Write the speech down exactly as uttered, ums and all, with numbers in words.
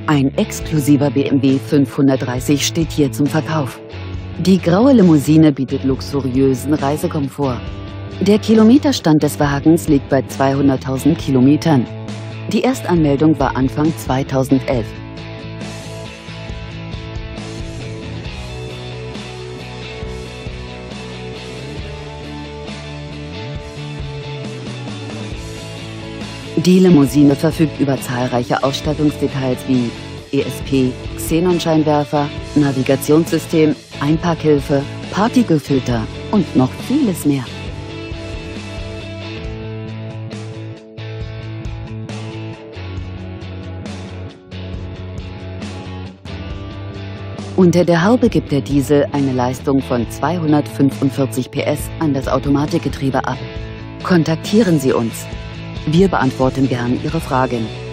Ein exklusiver B M W fünfhundertdreißig steht hier zum Verkauf. Die graue Limousine bietet luxuriösen Reisekomfort. Der Kilometerstand des Wagens liegt bei zweihunderttausend Kilometern. Die Erstanmeldung war Anfang zweitausendelf. Die Limousine verfügt über zahlreiche Ausstattungsdetails wie E S P, Xenonscheinwerfer, Navigationssystem, Einparkhilfe, Partikelfilter und noch vieles mehr. Unter der Haube gibt der Diesel eine Leistung von zweihundertfünfundvierzig P S an das Automatikgetriebe ab. Kontaktieren Sie uns. Wir beantworten gern Ihre Fragen.